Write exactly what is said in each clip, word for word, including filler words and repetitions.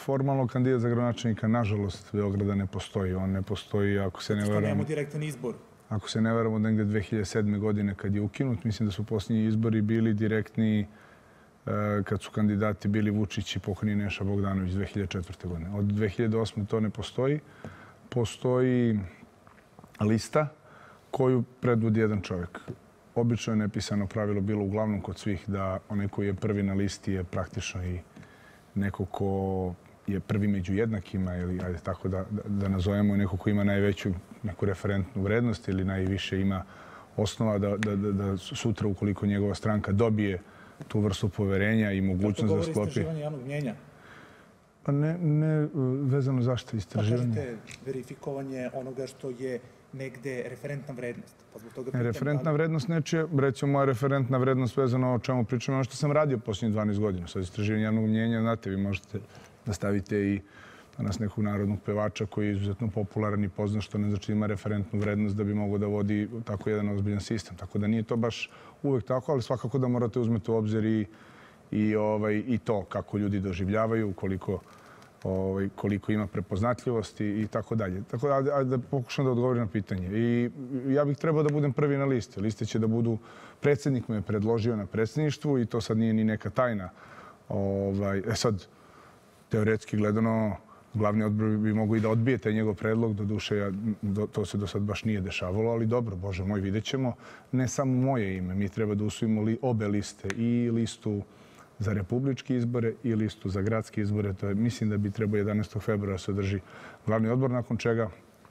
Formalno kandidat za gradonačelnika, nažalost, Beograda ne postoji. On ne postoji, ako se ne varam... Nemamo direktan izbor. Ako se ne varam, od negde dve hiljade sedme. godine kad je ukinut, mislim da su posljednji izbori bili direktni kad su kandidati bili Vučić i pokojni Neša Bogdanović dve hiljade četvrte. godine. Od dve hiljade osme. to ne postoji. Postoji lista koju predvodi jedan čovjek. Obično je nepisano pravilo bilo uglavnom kod svih da onaj koji je prvi na listi je praktično i neko ko je prvi među jednakima ili ajde tako da, da, da nazovemo neko ko ima najveću neku referentnu vrednost ili najviše ima osnova da, da, da, da sutra ukoliko njegova stranka dobije tu vrstu poverenja i mogućnost da sklopi... Kako govori istraživanje javnog mnjenja? Pa ne, ne vezano zašto istraživanje. Pa kažete verifikovanje onoga što je negde referentna vrednost. Pa zbog toga pitam, referentna ali... vrednost nečije, recimo moja referentna vrednost vezano o čemu pričamo, ono što sam radio posljednjih dvanaest godina. Sad istraživanje javnog mnjenja, znate, vi možete da stavite i danas nekog narodnog pevača koji je izuzetno popularan i poznat, što ne znači ima referentnu vrednost da bi mogao da vodi tako jedan ozbiljan sistem. Tako da nije to baš uvek tako, ali svakako da morate uzmeti u obzir i, i, ovaj, i to kako ljudi doživljavaju, koliko, ovaj, koliko ima prepoznatljivosti i tako dalje. Tako da, da, da pokušam da odgovorim na pitanje. I ja bih trebao da budem prvi na listi. Liste će da budu, predsjednik me je predložio na predsjedništvu i to sad nije ni neka tajna. Ovaj, e sad, teoretski gledano, glavni odbor bi mogao i da odbije taj njegov predlog. Doduše, ja, do, to se do sad baš nije dešavalo, ali dobro, Bože moj, vidjet ćemo. Ne samo moje ime, mi treba da usvojimo li obe liste, i listu za republičke izbore i listu za gradske izbore. To je, mislim da bi trebao jedanaestog februara se održi glavni odbor, nakon čega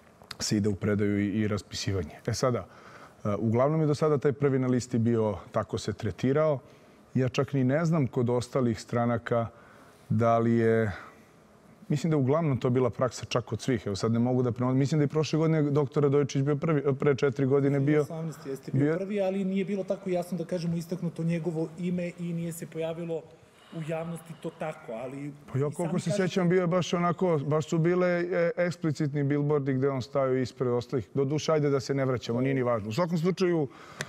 se ide u predaju i, i raspisivanje. E sada, uglavnom je do sada taj prvi na listi bio tako se tretirao. Ja čak ni ne znam kod ostalih stranaka da li je... Mislim da je uglavnom to bila praksa čak kod svih. Evo sad ne mogu da prenosim. Mislim da je prošle godine doktor Radojičić bio prvi, pre četiri godine bio... osamnaeste jeste bio prvi, ali nije bilo tako jasno da kažemo istaknuto njegovo ime i nije se pojavilo u javnosti to tako, ali... Pa ja koliko se sjećam bio je baš onako, baš su bile eksplicitni billboardi gde on stavio ispred ostalih. Doduše, ajde da se ne vraćamo, nije ni važno. U svakom slučaju,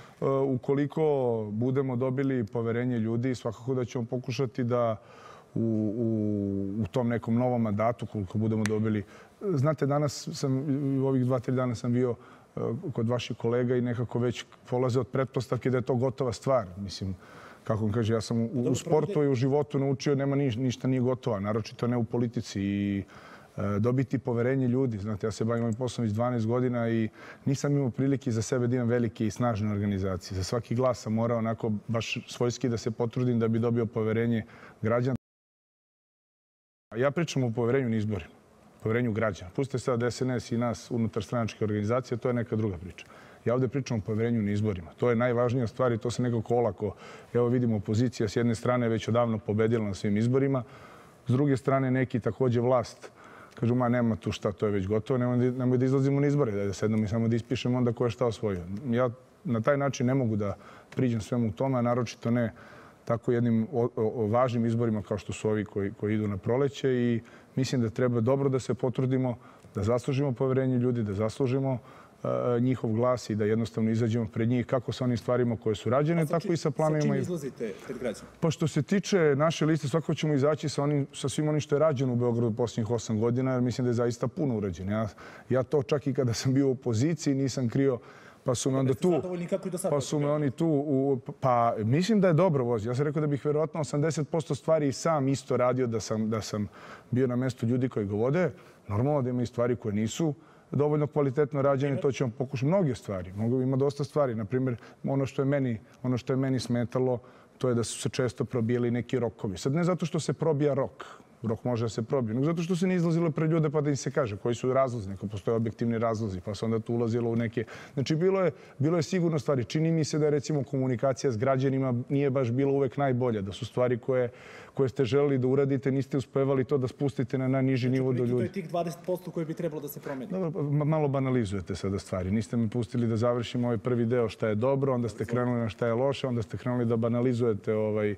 ukoliko budemo dobili poverenje ljudi, svakako da ćemo pokušati da U, u, u tom nekom novom mandatu koliko budemo dobili. Znate, danas sam, u ovih dva, tri dana sam bio kod vaših kolega i nekako već polaze od pretpostavke da je to gotova stvar. Mislim, kako vam kaže, ja sam u, u sportu i u životu naučio nema ni, ništa nije gotova, naročito ne u politici. I e, dobiti poverenje ljudi. Znate, ja se bavim ovim poslom već dvanaest godina i nisam imao prilike za sebe da imam velike i snažne organizacije. Za svaki glas sam morao onako baš svojski da se potrudim da bi dobio poverenje građana. Ja pričam o poverenju na izborima, poverenju građana. Pustite sad S N S i nas unutar stranačke organizacije, to je neka druga priča. Ja ovdje pričam o poverenju na izborima. To je najvažnija stvar i to se nekako olako. Evo vidimo, opozicija s jedne strane već odavno pobedila na svim izborima. S druge strane neki također vlast kažu, ma nema tu šta, to je već gotovo, nemoj, nemoj da izlazimo na izbore, da sedemo i samo da ispišemo onda ko je šta osvojio. Ja na taj način ne mogu da priđem svemu tome, a naročito ne tako jednim o, o, važnim izborima kao što su ovi koji, koji idu na proleće i mislim da treba dobro da se potrudimo, da zaslužimo poverenje ljudi, da zaslužimo uh, njihov glas i da jednostavno izađemo pred njih kako sa onim stvarima koje su rađene, tako či, i sa planovima. Sa čim izlazite pred građana? Pa što se tiče naše liste, svakako ćemo izaći sa, onim, sa svim onim što je rađeno u Beogradu posljednjih osam godina, jer mislim da je zaista puno urađeno. Ja, ja to čak i kada sam bio u opoziciji nisam krio. Pa su me onda tu, pa su me oni tu, u, pa mislim da je dobro vozi. Ja sam rekao da bih vjerojatno osamdeset posto stvari i sam isto radio da sam, da sam bio na mjestu ljudi koji ga vode. Normalno da ima i stvari koje nisu dovoljno kvalitetno rađene, to ćemo pokušati. Mnoge stvari, mogu, ima dosta stvari. Naprimjer, ono što je meni, ono što je meni smetalo, to je da su se često probijali neki rokovi. Sad ne zato što se probija rok, rok može da se probije, nego zato što se ne izlazilo pred ljude pa da im se kaže koji su razlozi, neko postoje objektivni razlozi, pa se onda tu ulazilo u neke... Znači, bilo je, bilo je sigurno stvari. Čini mi se da je, recimo, komunikacija s građanima nije baš bila uvek najbolja, da su stvari koje, koje ste želeli da uradite, niste uspevali to da spustite na najniži nivo do ljudi. To je tih dvadeset posto koje bi trebalo da se promeni. Dobro, malo banalizujete sada stvari. Niste me pustili da završimo ovaj prvi deo šta je dobro, onda ste krenuli na šta je loše, onda ste krenuli da banalizujete ovaj,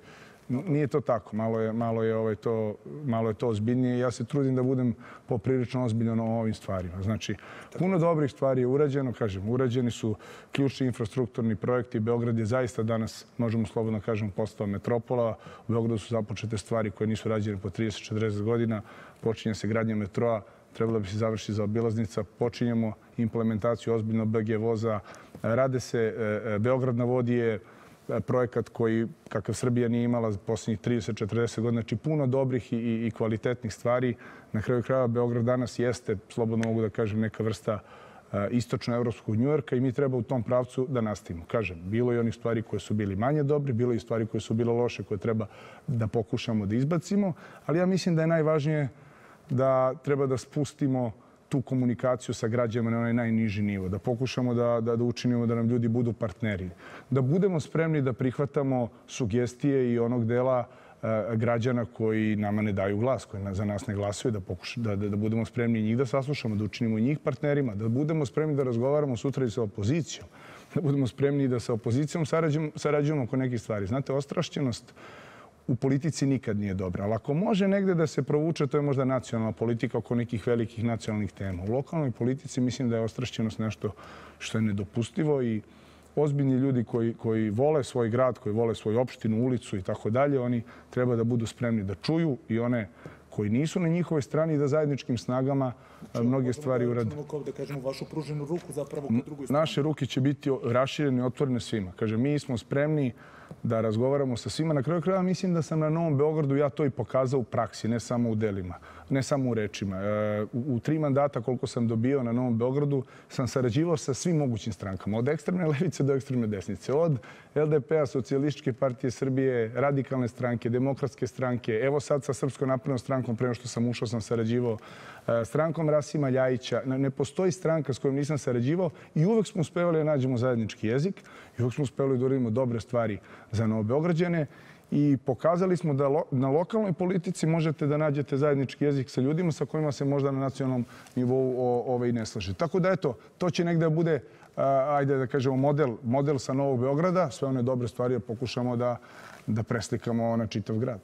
Nije to tako. Malo je, malo je, ovaj, to, malo je to ozbiljnije. Ja se trudim da budem poprilično ozbiljan o ovim stvarima. Znači, puno dobrih stvari je urađeno. Kažem, urađeni su ključni infrastrukturni projekti. Beograd je zaista danas, možemo slobodno kažem, postao metropola. U Beogradu su započete stvari koje nisu rađene po trideset do četrdeset godina. Počinje se gradnja metroa. Trebalo bi se završiti za obilaznica. Počinjemo implementaciju ozbiljno B G voza. Rade se, Beograd na vodi je projekat koji, kakav Srbija nije imala posljednjih trideset do četrdeset godina. Znači, puno dobrih i, i kvalitetnih stvari. Na kraju krajeva, Beograd danas jeste, slobodno mogu da kažem, neka vrsta istočno-evropskog Njujorka i mi treba u tom pravcu da nastavimo. Kažem, bilo je onih stvari koje su bili manje dobri, bilo je i stvari koje su bile loše, koje treba da pokušamo da izbacimo, ali ja mislim da je najvažnije da treba da spustimo tu komunikaciju sa građanima na onaj najniži nivo, da pokušamo da, da, da učinimo da nam ljudi budu partneri, da budemo spremni da prihvatamo sugestije i onog dela e, građana koji nama ne daju glas, koji za nas ne glasaju, da, pokuša, da, da, da budemo spremni njih da saslušamo, da učinimo njih partnerima, da budemo spremni da razgovaramo sutra i sa opozicijom, da budemo spremni da sa opozicijom sarađujemo, sarađujemo oko nekih stvari. Znate, ostrašćenost u politici nikad nije dobra. Ali ako može negde da se provuče, to je možda nacionalna politika oko nekih velikih nacionalnih tema. U lokalnoj politici mislim da je ostrašćenost nešto što je nedopustivo i ozbiljni ljudi koji, koji vole svoj grad, koji vole svoju opštinu, ulicu i tako dalje, oni treba da budu spremni da čuju i one koji nisu na njihovoj strani da zajedničkim snagama mnoge stvari urade. Da kažemo vašu pruženu ruku zapravo kod drugoj strani. Naše ruke će biti raširene i otvorene svima. Kaže, mi smo spremni da razgovaramo sa svima. Na kraju krajeva mislim da sam na Novom Beogradu ja to i pokazao u praksi, ne samo u delima, ne samo u rečima. U, u tri mandata koliko sam dobio na Novom Beogradu sam sarađivao sa svim mogućim strankama. Od ekstremne levice do ekstremne desnice. Od L D P-a, Socijalističke partije Srbije, Radikalne stranke, Demokratske stranke. Evo sad sa Srpskom naprednom strankom, prema što sam ušao, sam sarađivao strankom Rasima Ljajića. Ne postoji stranka s kojom nisam sarađivao i uvek smo uspevali da nađemo zajednički jezik i uvek smo uspevali da uradimo dobre stvari za Novobeograđane i pokazali smo da na lokalnoj politici možete da nađete zajednički jezik sa ljudima sa kojima se možda na nacionalnom nivou ovaj ne slaže. Tako da eto, to će negde bude, ajde da kažemo, model, model sa Novog Beograda, sve one dobre stvari pokušamo da, da preslikamo na čitav grad.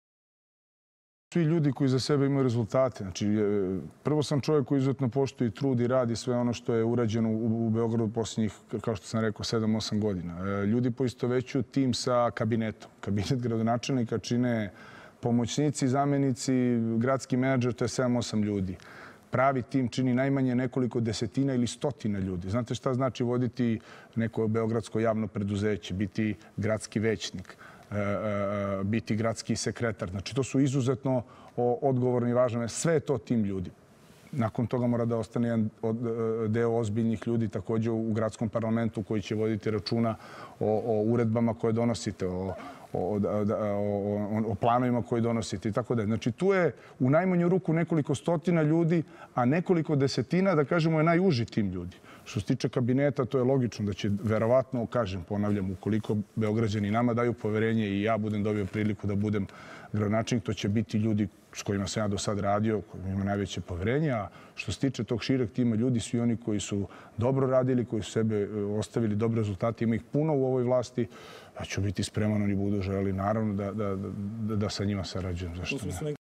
Svi ljudi koji za sebe imaju rezultate. Znači, prvo sam čovjek koji izuzetno poštuje i trud i radi sve ono što je urađeno u, u Beogradu posljednjih, kao što sam rekao, sedam osam godina. Ljudi poistovećuju tim sa kabinetom. Kabinet gradonačelnika čine pomoćnici, zamenici, gradski menadžer, to je sedam osam ljudi. Pravi tim čini najmanje nekoliko desetina ili stotina ljudi. Znate šta znači voditi neko beogradsko javno preduzeće, biti gradski većnik, biti gradski sekretar. Znači, to su izuzetno odgovorni i važni. Sve je to tim ljudi. Nakon toga mora da ostane jedan deo ozbiljnih ljudi također u gradskom parlamentu koji će voditi računa o, o uredbama koje donosite, o, o, o, o planovima koje donosite i tako da. Znači, tu je u najmanju ruku nekoliko stotina ljudi, a nekoliko desetina, da kažemo, je najuži tim ljudi. Što se tiče kabineta, to je logično da će verovatno, kažem, ponavljam, ukoliko Beograđani nama daju poverenje i ja budem dobio priliku da budem gradonačelnik, to će biti ljudi s kojima sam ja do sad radio, kojima ima najveće poverenje. A što se tiče tog šireg tima ljudi, svi oni koji su dobro radili, koji su sebe ostavili dobre rezultate, ima ih puno u ovoj vlasti, ja ću biti spreman, oni budu želeli, naravno, da, da, da, da sa njima sarađujem. Zašto ne?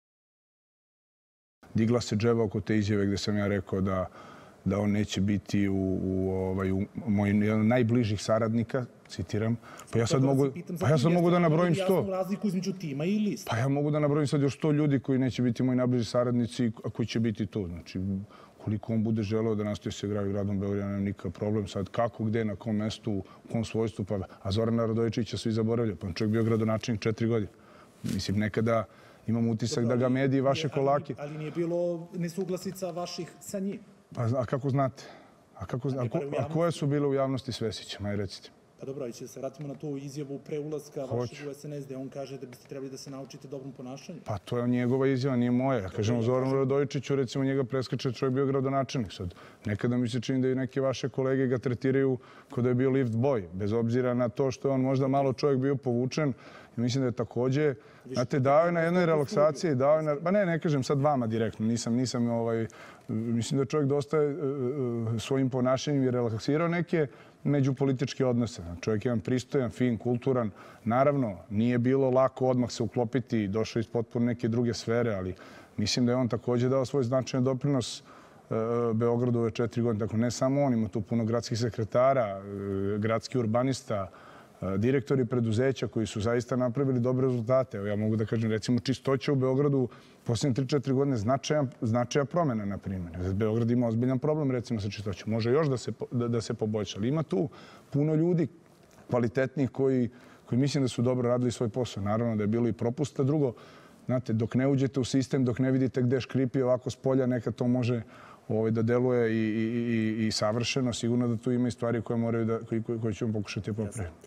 Digla se dževa oko te izjave gde sam ja rekao da da on neće biti u, u, ovaj, u moj jedan najbližih saradnika, citiram. Pa ja sad mogu, pa ja sad mogu da nabrojim sto. Jasnu razliku između tima i lista. Pa ja mogu da nabrojim sad još sto ljudi koji neće biti moji najbliži saradnici, a koji će biti tu. Znači, koliko on bude želeo da nastoji se igraju gradom Beograda, nemam nikakav problem. Sad kako, gde, na kom mestu, u kom svojstvu, pa a Zorana Radojičića svi zaboravljaju. Pa on čovjek bio gradonačelnik četiri godine. Mislim, nekada imam utisak da ga mediji vaše kolake... Ali nije bilo nesuglasica vaših sa njim. Pa, a kako znate? A, kako, a, ko, a koje su bile u javnosti s Vesićem? Aj, recite. Pa dobro, ali će se vratimo na tu izjavu pre ulaska vašeg u S N S, gde on kaže da biste trebali da se naučite dobrom ponašanju. Pa to je njegova izjava, nije moja. Ja kažem o Zoranu Radojičiću, recimo njega preskače, čovjek bio gradonačelnik. Sad, nekada mi se čini da i neke vaše kolege ga tretiraju kao da je bio lift boy, bez obzira na to što je on možda malo čovjek bio povučen. I mislim da je također, znate, dao je na jednoj relaksaciji, dao je na... Pa ne, ne kažem sad vama direktno, nisam, nisam ovaj... Mislim da čovjek dosta svojim ponašanjem i relaksirao neke, međupolitičke odnose. Čovjek je jedan pristojan, fin, kulturan. Naravno, nije bilo lako odmah se uklopiti, došao iz potpuno neke druge sfere, ali mislim da je on također dao svoj značajan doprinos Beogradu ove četiri godine. Dakle, ne samo on, ima tu puno gradskih sekretara, gradski urbanista, direktori preduzeća koji su zaista napravili dobre rezultate. Evo, ja mogu da kažem, recimo, čistoća u Beogradu posljednje tri četiri godine značaja promjena, na primjer. Beograd ima ozbiljan problem, recimo, sa čistoćom. Može još da se, da, da se poboljša. Ali ima tu puno ljudi kvalitetnih koji, koji mislim da su dobro radili svoj posao. Naravno da je bilo i propusta. Drugo, znate, dok ne uđete u sistem, dok ne vidite gde škripi ovako s polja, nekad to može ovaj, da deluje i, i, i, i savršeno. Sigurno da tu ima i stvari koje, moraju da, koje, koje ćemo pokušati popraviti.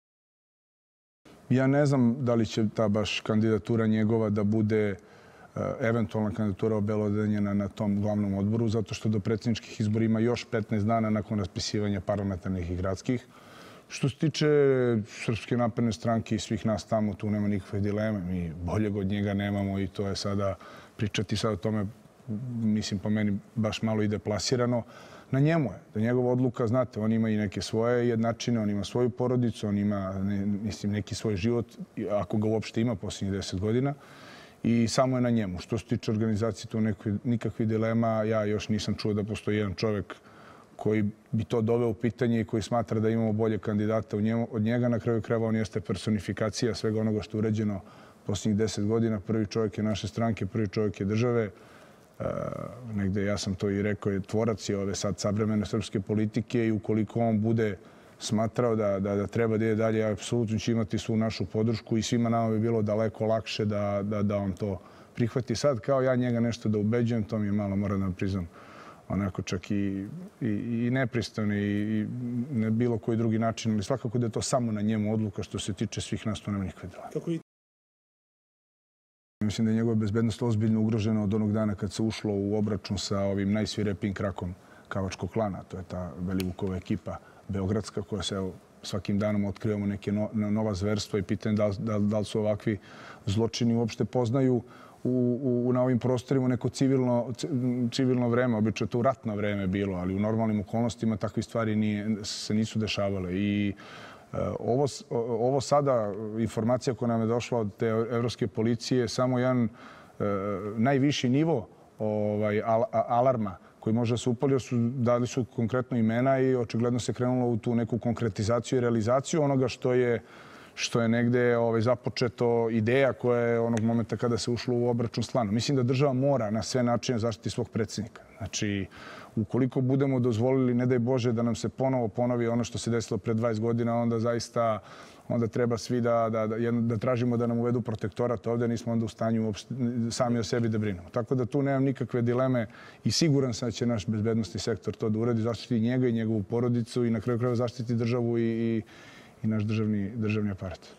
Ja ne znam da li će ta baš kandidatura njegova da bude eventualna kandidatura obelodanjena na tom glavnom odboru, zato što do predsjedničkih izbora ima još petnaest dana nakon raspisivanja parlamentarnih i gradskih. Što se tiče Srpske napredne stranke i svih nas tamo, tu nema nikakve dileme. Mi boljeg od njega nemamo i to je sada pričati sad o tome, mislim, po meni baš malo ide plasirano. Na njemu je, da njegova odluka, znate, on ima i neke svoje jednačine, on ima svoju porodicu, on ima, mislim, neki svoj život, ako ga uopšte ima posljednjih deset godina. I samo je na njemu. Što se tiče organizacije, tu nikakvih dilema. Ja još nisam čuo da postoji jedan čovjek koji bi to doveo u pitanje i koji smatra da imamo bolje kandidata od njega. Na kraju krajeva on jeste personifikacija svega onoga što je urađeno posljednjih deset godina. Prvi čovjek je naše stranke, prvi čovjek je države. Uh, negde, ja sam to i rekao, je tvorac je ove sad savremene srpske politike i ukoliko on bude smatrao da, da, da treba da ide dalje, apsolutno će imati svu našu podršku i svima nama bi bilo daleko lakše da, da, da on to prihvati. Sad, kao ja njega nešto da ubeđujem, to mi je malo, moram da priznam, onako čak i, i, i nepristojno i, i ne bilo koji drugi način, ali svakako da je to samo na njemu odluka što se tiče svih nas, to nema nikakve dileme. Mislim da je njegova bezbednost ozbiljno ugrožena od onog dana kad se ušlo u obračun sa ovim najsvirepijim krakom Kavačkog klana. To je ta Belivukova ekipa beogradska koja se evo, svakim danom otkrivamo neke no, nova zverstva i pitanje da, da, da li su ovakvi zločini uopšte poznaju u, u, na ovim prostorima neko civilno, civilno vreme. Obično je to u ratno vreme bilo, ali u normalnim okolnostima takve stvari nije, se nisu dešavale. I Ovo, ovo sada, informacija koja nam je došla od te evropske policije, je samo jedan e, najviši nivo ovaj, al, alarma koji može da se upali, su, dali su konkretno imena i očigledno se krenulo u tu neku konkretizaciju i realizaciju onoga što je, što je negde ovaj, započeto ideja koja je onog momenta kada se ušlo u obračun s klanom. Mislim da država mora na sve načine zaštiti svog predsjednika. Znači, ukoliko budemo dozvolili, ne daj Bože, da nam se ponovo ponovi ono što se desilo pre dvadeset godina, onda zaista onda treba svi da, da, da, da tražimo da nam uvedu protektorat ovdje, nismo onda u stanju uopšte, sami o sebi da brinemo. Tako da tu nemam nikakve dileme i siguran sam da će naš bezbednostni sektor to da uradi, zaštiti njega i njegovu porodicu i na kraju krajeva zaštiti državu i, i, i naš državni, državni aparat.